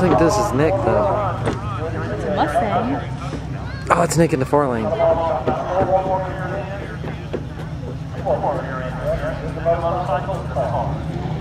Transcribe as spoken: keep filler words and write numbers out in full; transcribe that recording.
think this is Nick though. It's a Mustang. Oh, it's Nick in the four lane. Motorcycle.